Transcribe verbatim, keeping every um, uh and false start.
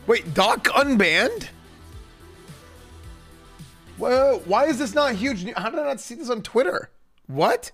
Wait, Doc unbanned? Well, why is this not huge? How did I not see this on Twitter? What?